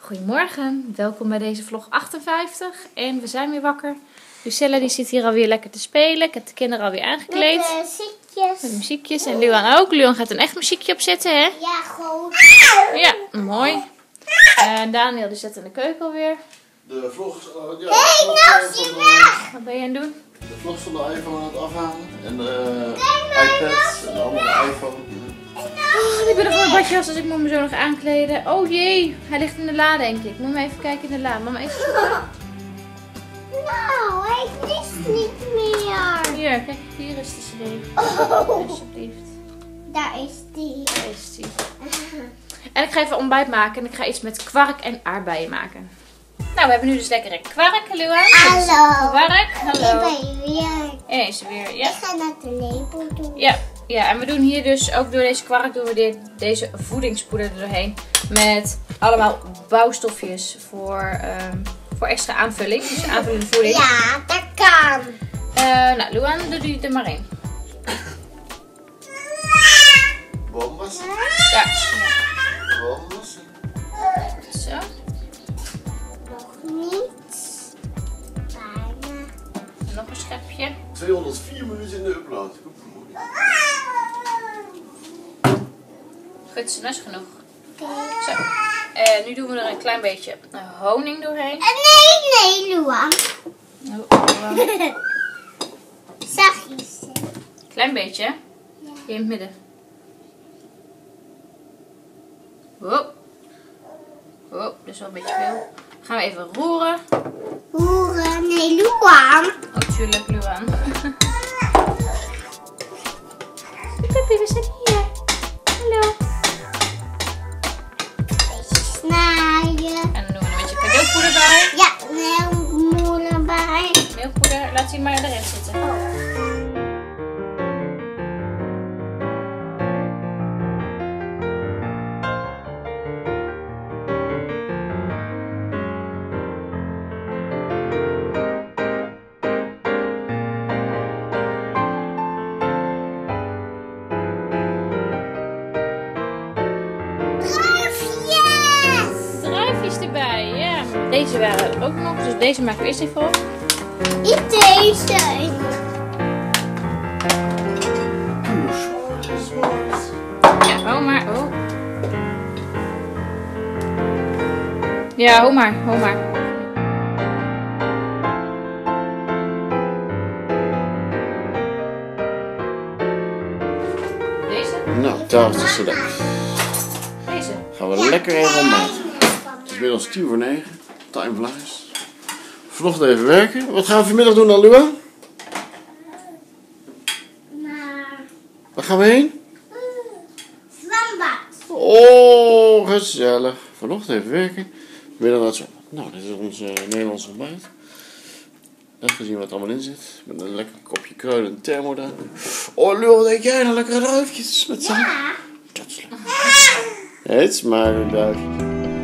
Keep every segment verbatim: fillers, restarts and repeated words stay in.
Goedemorgen, welkom bij deze vlog achtenvijftig en we zijn weer wakker. Lucella die zit hier alweer lekker te spelen. Ik heb de kinderen alweer aangekleed. Met uh, muziekjes. Met muziekjes en Luan ook. Luan gaat een echt muziekje opzetten, hè? Ja, goed. Ja, mooi. En Daniel die zet in de keuken alweer. De vlogs, uh, ja, Hé, hey, nou zie weg! Wat ben je aan het doen? De vlogs van de iPhone aan het afhalen. En de uh, iPad en de andere iPhone. Oh, ik ben nog een badjas, dus ik moet me zo nog aankleden. Oh jee, hij ligt in de la denk ik. Moet maar even kijken in de la. Mama even zoeken. Nou, hij mist niet meer. Hier, kijk, hier is de cd. Oh, Alsjeblieft. daar is die. Daar is die. En ik ga even ontbijt maken en ik ga iets met kwark en aardbeien maken. Nou, we hebben nu dus lekkere kwark, Luan. Hallo. Kwark, hallo. Ik ben weer. En is er weer, ja. Ik ga naar de lepel doen. Ja, ja, en we doen hier dus, ook door deze kwark, doen we dit, deze voedingspoeder er doorheen. Met allemaal bouwstofjes voor, um, voor extra aanvulling. Dus aanvullende voeding. Ja, dat kan. Uh, nou, Luan, doe die er maar in. Bombas. Ja. Bombas. Zo. Nog niet. Bijna. Nog een schepje. tweehonderdvier minuten in de upload. Goed, zo, dat is genoeg. Okay. Zo. En nu doen we er een klein beetje honing doorheen. Uh, nee, nee, Luan. Oh, Luan. Zachtjes. Klein beetje. Ja. Hier in het midden. Wow. Wow, dat is wel een beetje veel. Gaan we even roeren. Roeren. Nee, Luan. Oh, tuurlijk, Luan. Puppy, we zijn hier. Hallo. Beetje snijden. En dan doen we een beetje kaneelpoeder bij. Ja, meelmoeder bij. Meelpoeder, laat die maar erin zitten. Oh. Erbij, ja. Deze waren er ook nog, dus deze maken we eerst even op. Niet deze. Ja, hou maar. Oh. Ja, hou maar, hou maar. Deze? Nou, daar is de cd. Deze? Gaan we lekker even ontbijten. Het is inmiddels tien voor negen. Time flies. Vanochtend even werken. Wat gaan we vanmiddag doen dan, Luan? Maar. Waar gaan we heen? Zwembad. Oh, gezellig. Vanochtend even werken. Vanmiddag naar het zwembad. Nou, dit is ons uh, Nederlands ontbijt. Even zien wat er allemaal in zit. Met een lekker kopje kruiden en thermo daar. Oh, Luan, wat denk jij nou lekkere duifjes met z'n. Ja. Dat is lekker. Het smaakt een duifje.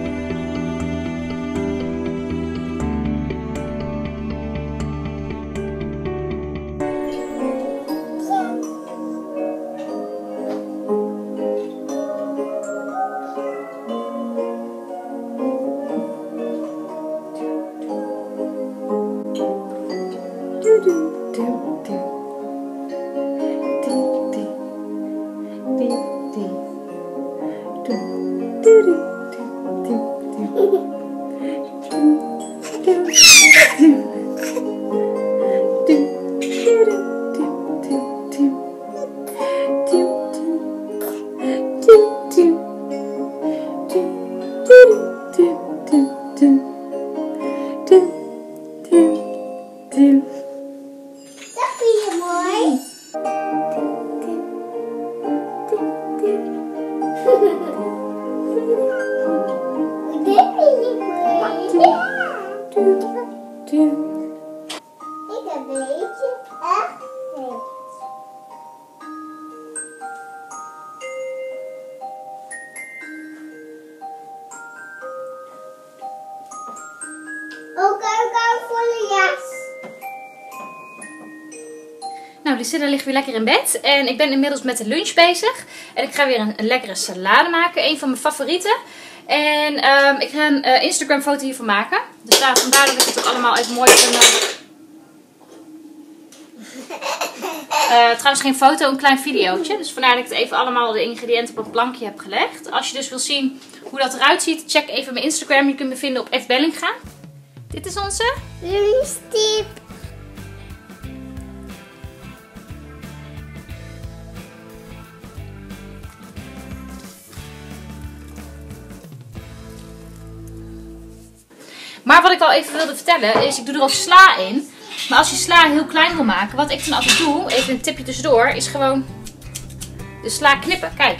Dat vind je mooi. Dit vind je mooi. Ik heb deze echt leuk. Ook een volle jas. Nou, Lucilla ligt weer lekker in bed. En ik ben inmiddels met de lunch bezig. En ik ga weer een, een lekkere salade maken. Een van mijn favorieten. En um, ik ga een uh, Instagram foto hiervan maken. Dus daar, vandaar dat ik het ook allemaal even mooi vind. Uh, trouwens geen foto, een klein videootje. Dus vandaar dat ik het even allemaal de ingrediënten op een plankje heb gelegd. Als je dus wil zien hoe dat eruit ziet, check even mijn Instagram. Je kunt me vinden op F Bellinga. Dit is onze lunchstip. Maar wat ik wel even wilde vertellen is, ik doe er al sla in. Maar als je sla heel klein wil maken, wat ik dan altijd doe, even een tipje tussendoor, is gewoon de sla knippen. Kijk.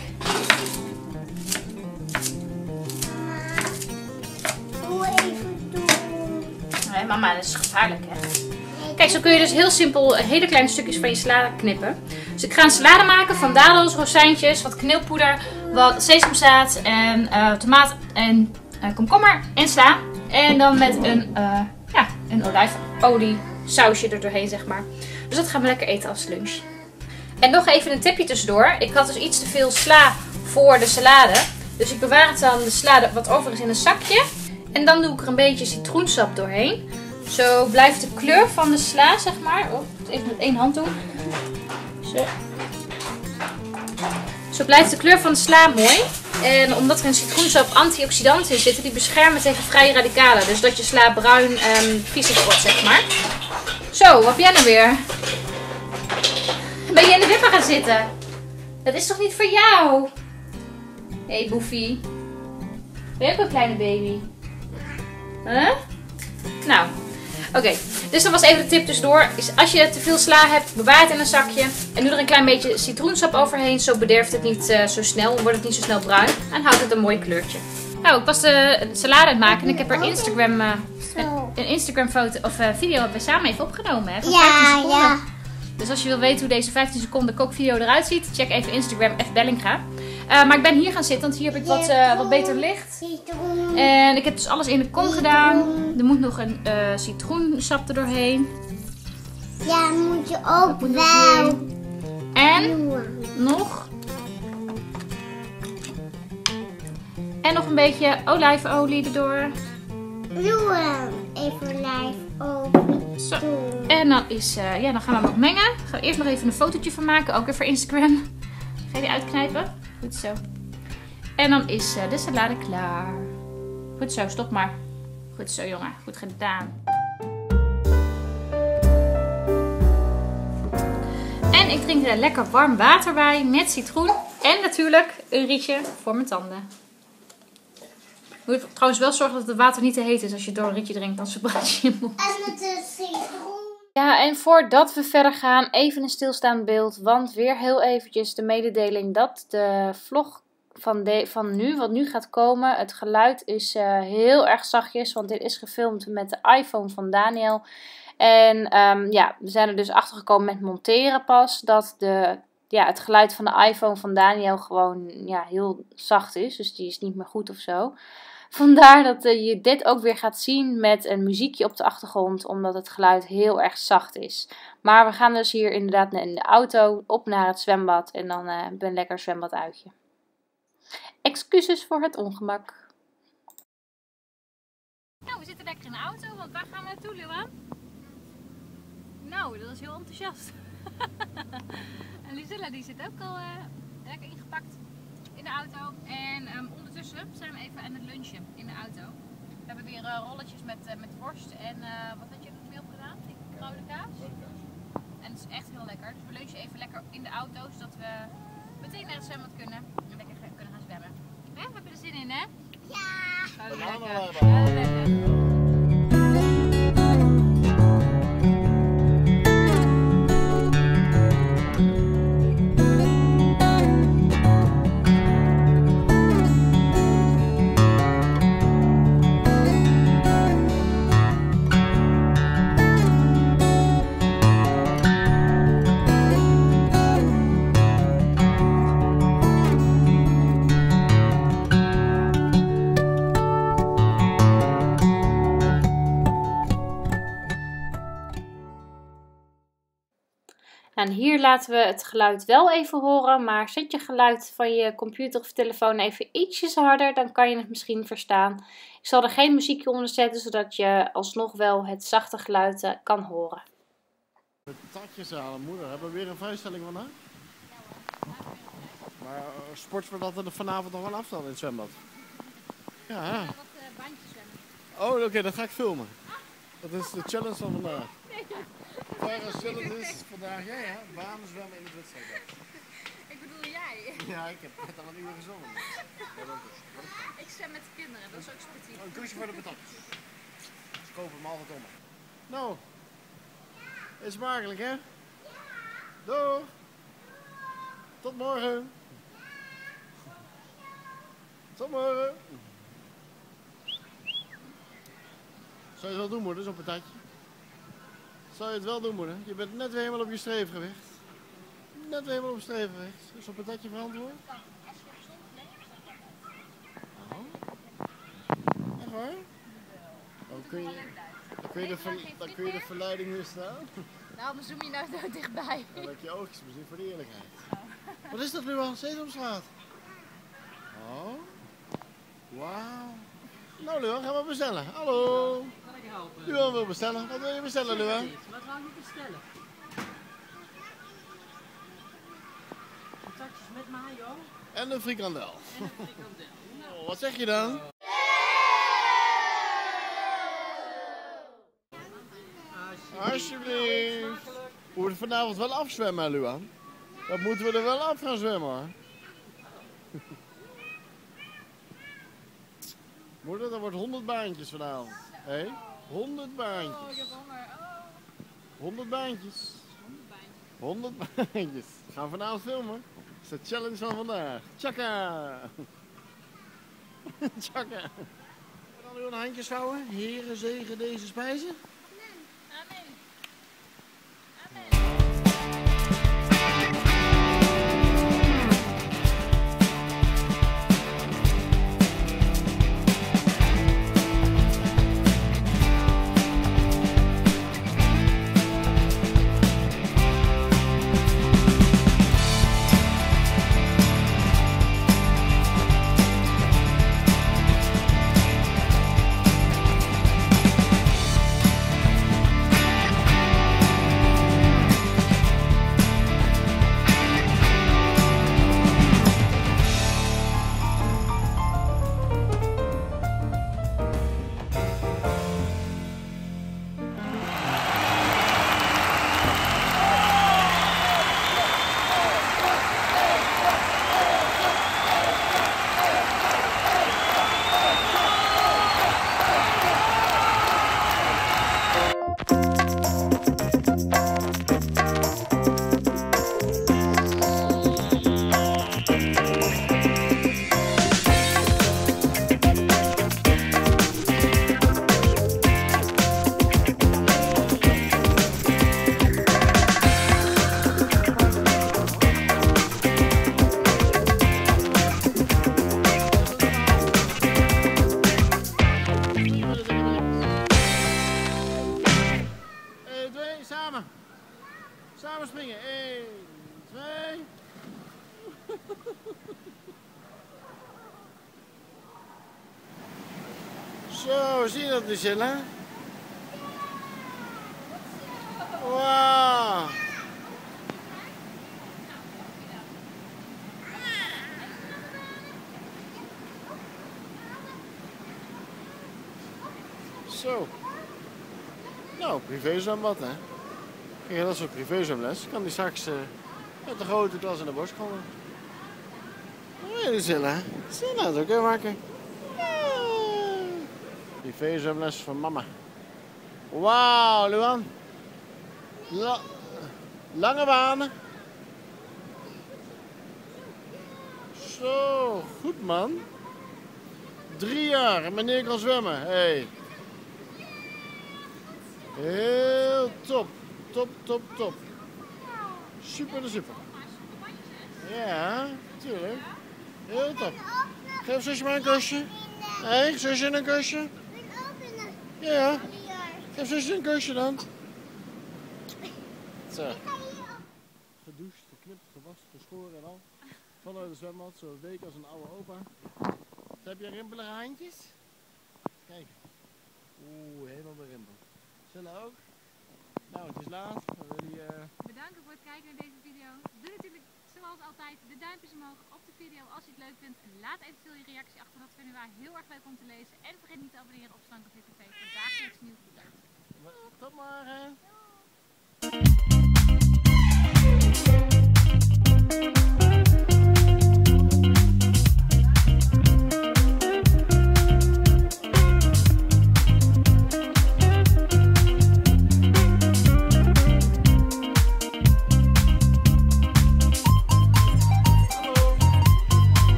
Doe even doen. Nee, mama, dat is gevaarlijk, hè. Kijk, zo kun je dus heel simpel hele kleine stukjes van je sla knippen. Dus ik ga een salade maken van dadels, rozijntjes, wat kaneelpoeder, wat sesamzaad en uh, tomaat en uh, komkommer en sla. En dan met een, uh, ja, een olijfolie sausje er doorheen, zeg maar. Dus dat gaan we lekker eten als lunch. En nog even een tipje tussendoor. Ik had dus iets te veel sla voor de salade. Dus ik bewaar het dan de sla wat over is in een zakje. En dan doe ik er een beetje citroensap doorheen. Zo blijft de kleur van de sla, zeg maar. Oh, even met één hand doen. Zo. Zo blijft de kleur van de sla mooi. En omdat er in citroensap antioxidanten in zitten, die beschermen tegen vrije radicalen. Dus dat je sla bruin en viezig wordt, zeg maar. Zo, wat heb jij nou weer? Ben je in de wipper gaan zitten? Dat is toch niet voor jou? Hé, hey, Boefie. Ben je ook een kleine baby? Huh? Nou, oké. Okay. Dus dat was even de tip tussendoor. Is als je te veel sla hebt, bewaar het in een zakje. En doe er een klein beetje citroensap overheen. Zo bederft het niet uh, zo snel. Wordt het niet zo snel bruin. En houdt het een mooi kleurtje. Nou, ik was de salade aan het maken. En ik heb er Instagram, uh, een, een Instagram foto of uh, video hebben we samen even opgenomen. Hè, van Ja, vijftien seconden. ja. Dus als je wil weten hoe deze vijftien seconden kookvideo eruit ziet, check even Instagram F Bellinga. Uh, maar ik ben hier gaan zitten, want hier heb ik wat, uh, wat beter licht. Citroen. En ik heb dus alles in de kom gedaan. Er moet nog een uh, citroensap er doorheen. Ja, moet je ook moet wel En doen. nog. En nog een beetje olijfolie erdoor. Doen. Even live open. Zo. Doen. En dan, is, uh, ja, dan gaan we nog mengen. Gaan we eerst nog even een fotootje van maken. Ook weer voor Instagram. Ga je die uitknijpen? Goed zo. En dan is uh, de salade klaar. Goed zo, stop maar. Goed zo, jongen. Goed gedaan. En ik drink er lekker warm water bij met citroen. En natuurlijk een rietje voor mijn tanden. Je moet trouwens wel zorgen dat het water niet te heet is als je door een rietje drinkt. Dan verbrand je je mond. En met de citroen. Ja, en voordat we verder gaan, even een stilstaand beeld. Want weer heel eventjes de mededeling dat de vlog van, de, van nu, wat nu gaat komen, het geluid is uh, heel erg zachtjes. Want dit is gefilmd met de iPhone van Daniel. En um, ja, we zijn er dus achter gekomen met monteren pas. Dat de, ja, het geluid van de iPhone van Daniel gewoon ja, heel zacht is. Dus die is niet meer goed of zo. Vandaar dat uh, je dit ook weer gaat zien met een muziekje op de achtergrond. Omdat het geluid heel erg zacht is. Maar we gaan dus hier inderdaad in de auto op naar het zwembad. En dan uh, ben een lekker zwembaduitje. Excuses voor het ongemak. Nou, we zitten lekker in de auto. Want waar gaan we naartoe, Luan? Nou, dat is heel enthousiast. En Lucilla die zit ook al uh, lekker ingepakt in de auto. En um, ondertussen zijn we even aan het lunchen in de auto. We hebben weer uh, rolletjes met, uh, met worst en uh, wat had je nog meer op gedaan? Ik rode kaas. En het is echt heel lekker. Dus we lunchen even lekker in de auto, zodat we meteen naar het zwembad kunnen en lekker kunnen gaan zwemmen. Hè? We hebben er zin in, hè? Ja. Oh, lekker. Oh, lekker. En hier laten we het geluid wel even horen, maar zet je geluid van je computer of telefoon even ietsjes harder, dan kan je het misschien verstaan. Ik zal er geen muziekje onder zetten, zodat je alsnog wel het zachte geluid uh, kan horen. Patatjes halen, moeder. Hebben we weer een vrijstelling vandaag? Maar uh, sport we dat er vanavond nog wel afstand in het zwembad? Ja. Ik ga wat uh, bandjes zwemmen. Oh, oké, okay, dat ga ik filmen. Dat is de challenge van vandaag. Tara's challenge is vandaag, ja ja, banen zwemmen in het wedstrijd. Ik bedoel jij? Ja, ik heb net al een uur gezongen. Ik zwem met de kinderen, dat is ook sportief. Een kusje voor de patatjes. Ze kopen hem altijd om. Nou, is smakelijk hè? Doeg! Tot morgen! Tot morgen! Zou je het wel doen, moeder, zo'n patatje? Zou je het wel doen, moeder? Je bent net weer helemaal op je streefgewicht. Net weer helemaal op je streefgewicht. Is zo'n patatje verantwoord? Oh. Echt waar? Dan kun je, dan kun je, de, ver, dan kun je de verleiding weerstaan. Nou, maar zoom je nou zo dichtbij. Dan heb je oogjes misschien voor de eerlijkheid. Wat is dat nu al? Sesamstraat? Oh. Wauw. Nou Luan, gaan we bestellen. Hallo. Kan ik helpen? Luan wil bestellen. Wat wil je bestellen, Luan? Wat wou je bestellen? Patatjes met mayo En een frikandel. en een frikandel. Oh, wat zeg je dan? Alsjeblieft. We moeten vanavond wel afzwemmen, Luan. Dat moeten we er wel af gaan zwemmen, hoor. Moeder, dat wordt honderd baantjes vanavond. Hé? Hey? honderd baantjes. Oh, ik heb honger. Oh. honderd baantjes. honderd baantjes. We gaan vanavond filmen. Dat is de challenge van vandaag. Tjaka! Tjaka! En dan uw handjes vouwen. Heren, zegen deze spijzen. Amen. Samen springen. één, twee. Zo, zie je dat, Lucilla? Wauw. Zo. Nou, privézwembad, hè? Ja, dat is een privézwemles. Kan die straks uh, met de grote klas in de borst komen. Oh, ja, Zilla. Zilla, dat ook even maken. Ja. Privézwemles van mama. Wauw, Luan. La lange banen. Zo, goed man. Drie jaar en meneer kan zwemmen. Hey. Heel top. Top, top, top. Super de super. Ja, tuurlijk. Heel top. Geef zusje maar een kusje. Hé, hey, zusje een kusje. Ja. Geef zusje een kusje dan. Zo. gedoucht, geknipt, gewassen, geschoren en al. Vanuit de zwembad, zo week als een oude opa. Heb je rimpelige handjes? Kijk. Oeh, helemaal de rimpel. Zullen ook? Nou, het is laat. We willen je... Bedanken voor het kijken naar deze video. Doe natuurlijk zoals altijd de duimpjes omhoog op de video als je het leuk vindt. En laat eventueel je reactie achter, dat vinden wij heel erg leuk om te lezen. En vergeet niet te abonneren op Slanke Fit T V voor dagelijks nieuw voer. Tot morgen!